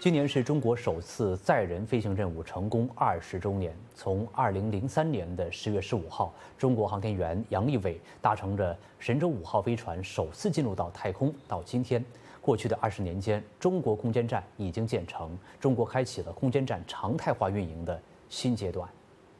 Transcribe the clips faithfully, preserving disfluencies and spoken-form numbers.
今年是中国首次载人飞行任务成功二十周年。从二零零三年的十月十五号，中国航天员杨利伟搭乘着神舟五号飞船首次进入到太空，到今天，过去的二十年间，中国空间站已经建成，中国开启了空间站常态化运营的新阶段。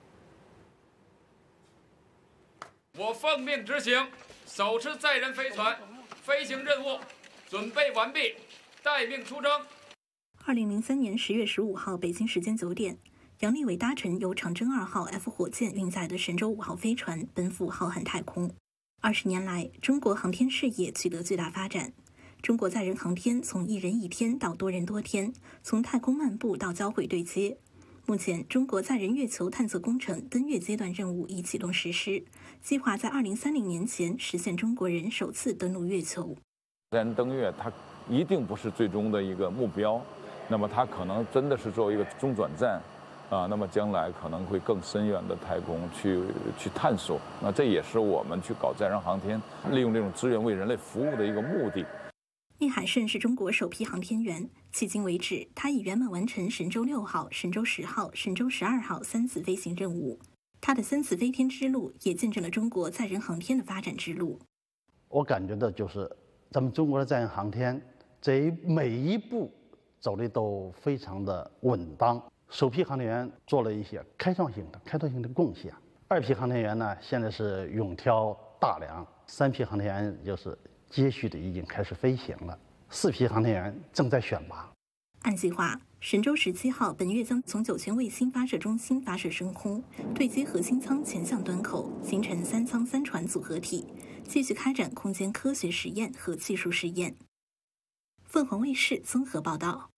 我奉命执行首次载人飞船飞行任务，准备完毕，待命出征。 二零零三年十月十五号，北京时间九点，杨利伟搭乘由长征二号 F 火箭运载的神舟五号飞船奔赴浩瀚太空。二十年来，中国航天事业取得巨大发展。中国载人航天从一人一天到多人多天，从太空漫步到交会对接。目前，中国载人月球探测工程登月阶段任务已启动实施，计划在二零三零年前实现中国人首次登陆月球。 载人登月，它一定不是最终的一个目标。那么它可能真的是作为一个中转站，啊，那么将来可能会更深远的太空去去探索。那这也是我们去搞载人航天，利用这种资源为人类服务的一个目的。 聂海胜是中国首批航天员，迄今为止，他已圆满完成神舟六号、神舟十号、神舟十二号三次飞行任务。他的三次飞天之路也见证了中国载人航天的发展之路。 我感觉到就是咱们中国的载人航天这一每一步走的都非常的稳当。首批航天员做了一些开创性的、开拓性的贡献。二批航天员呢，现在是勇挑大梁。三批航天员就是接续的已经开始飞行了。四批航天员正在选拔。 按计划，神舟十七号本月将从酒泉卫星发射中心发射升空，对接核心舱前向端口，形成三舱三船组合体，继续开展空间科学实验和技术试验。凤凰卫视综合报道。